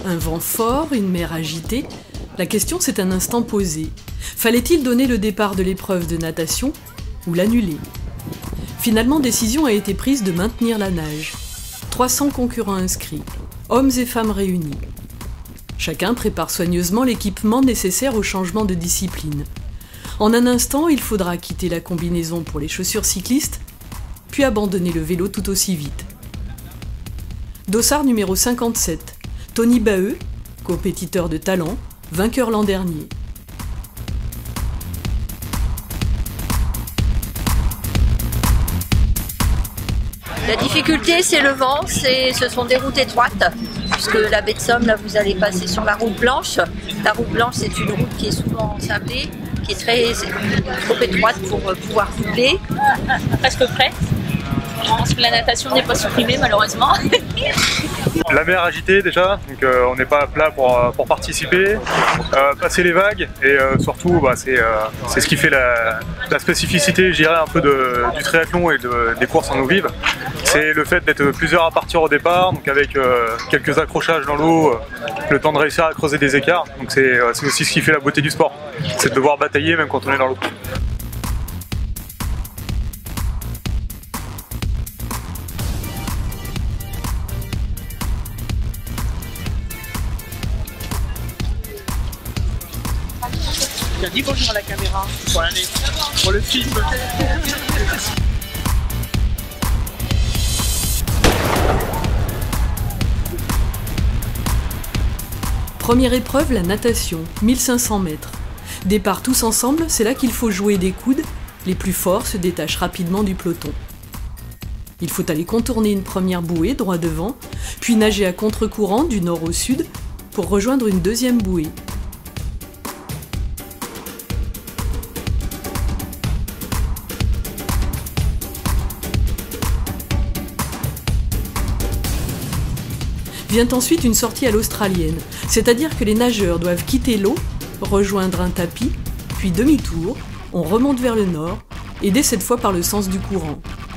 Un vent fort, une mer agitée, la question s'est un instant posée. Fallait-il donner le départ de l'épreuve de natation ou l'annuler? Finalement, décision a été prise de maintenir la nage. 300 concurrents inscrits, hommes et femmes réunis. Chacun prépare soigneusement l'équipement nécessaire au changement de discipline. En un instant, il faudra quitter la combinaison pour les chaussures cyclistes, puis abandonner le vélo tout aussi vite. Dossard numéro 57, Tony Baheu, compétiteur de talent, vainqueur l'an dernier. La difficulté, c'est le vent, ce sont des routes étroites, puisque la baie de Somme, là, vous allez passer sur la route blanche. La route blanche, c'est une route qui est souvent sablée, qui est trop étroite pour pouvoir rouler. Presque prêt. Je pense que la natation n'est pas supprimée, malheureusement. La mer agitée déjà, donc on n'est pas à plat pour participer, passer les vagues et surtout c'est ce qui fait la spécificité, je dirais, un peu du triathlon et des courses en eau vive. C'est le fait d'être plusieurs à partir au départ, donc avec quelques accrochages dans l'eau, le temps de réussir à creuser des écarts. Donc c'est aussi ce qui fait la beauté du sport, c'est de devoir batailler même quand on est dans l'eau. Dis bonjour à la caméra pour le film. Première épreuve, la natation, 1500 mètres. Départ tous ensemble, c'est là qu'il faut jouer des coudes. Les plus forts se détachent rapidement du peloton. Il faut aller contourner une première bouée droit devant, puis nager à contre-courant du nord au sud pour rejoindre une deuxième bouée. Vient ensuite une sortie à l'australienne, c'est-à-dire que les nageurs doivent quitter l'eau, rejoindre un tapis, puis demi-tour, on remonte vers le nord, aidé cette fois par le sens du courant.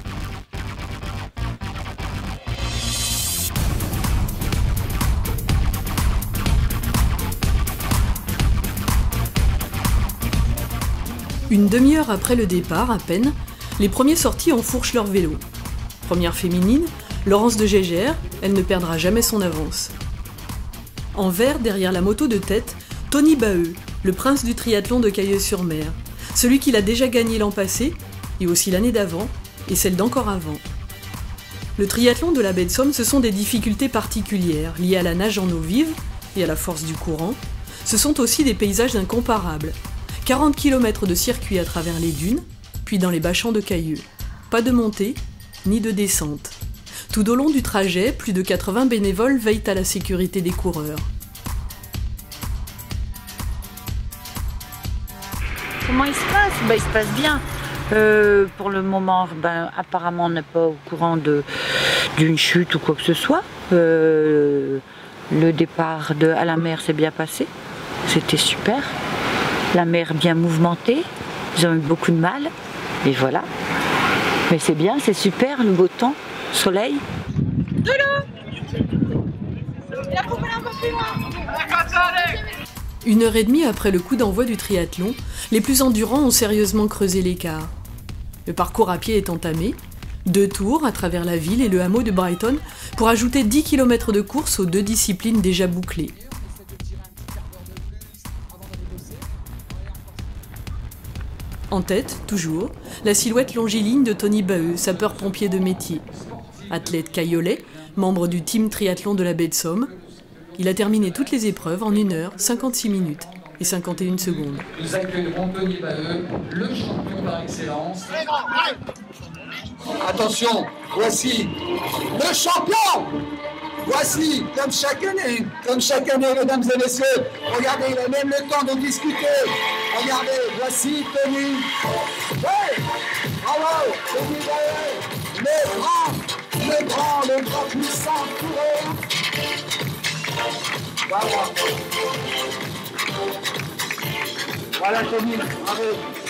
Une demi-heure après le départ, à peine, les premiers sortis enfourchent leur vélo. Première féminine, Laurence de Gégère, elle ne perdra jamais son avance. En vert, derrière la moto de tête, Tony Baheu, le prince du triathlon de Cayeux-sur-Mer, celui qui l'a déjà gagné l'an passé, et aussi l'année d'avant, et celle d'encore avant. Le triathlon de la baie de Somme, ce sont des difficultés particulières, liées à la nage en eau vive et à la force du courant. Ce sont aussi des paysages incomparables. 40 km de circuit à travers les dunes, puis dans les bas-champs de Cayeux. Pas de montée, ni de descente. Tout au long du trajet, plus de 80 bénévoles veillent à la sécurité des coureurs. Comment il se passe? Il se passe bien. Pour le moment, apparemment, on n'est pas au courant d'une chute ou quoi que ce soit. Le départ à la mer s'est bien passé. C'était super. La mer bien mouvementée. Ils ont eu beaucoup de mal. Et voilà. Mais c'est bien, c'est super, le beau temps. Soleil. De l'eau. La coupe est un peu plus loin. 1h30 après le coup d'envoi du triathlon, les plus endurants ont sérieusement creusé l'écart. Le parcours à pied est entamé, 2 tours à travers la ville et le hameau de Brighton pour ajouter 10 km de course aux 2 disciplines déjà bouclées. En tête, toujours, la silhouette longiligne de Tony Baheu, sapeur-pompier de métier. Athlète caïolais, membre du team triathlon de la baie de Somme, il a terminé toutes les épreuves en 1h, 56 minutes et 51 secondes. Nous accueillerons Tony Baheu, le champion par excellence. Attention, voici le champion. Voici, comme chaque année, mesdames et messieurs, regardez, il a même le temps de discuter. Regardez, voici Tony. Ouais, bravo, Tony Baheu, le grand puissant coureur. Voilà Tony, bravo.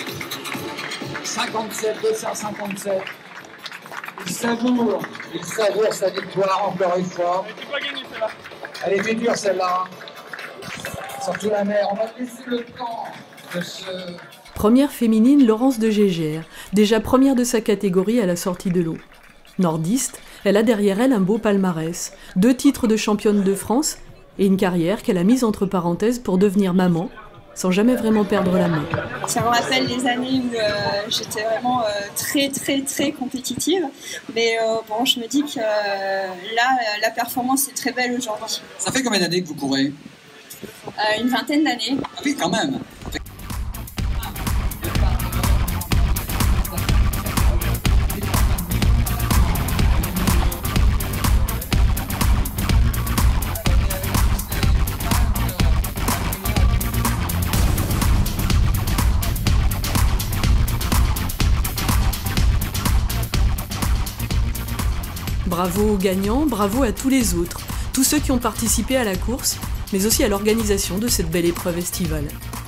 57, 257. Il savoure sa victoire encore une fois. Elle était dure celle-là. Surtout la mer, on va laisser le temps de se... Première féminine, Laurence de Gégère, déjà première de sa catégorie à la sortie de l'eau. Nordiste, elle a derrière elle un beau palmarès, 2 titres de championne de France et une carrière qu'elle a mise entre parenthèses pour devenir maman, sans jamais vraiment perdre la main. Ça me rappelle les années où j'étais vraiment très compétitive. Mais bon, je me dis que là, la performance est très belle aujourd'hui. Ça fait combien d'années que vous courez? Une vingtaine d'années. Ah oui, quand même. Bravo aux gagnants, bravo à tous les autres, tous ceux qui ont participé à la course, mais aussi à l'organisation de cette belle épreuve estivale.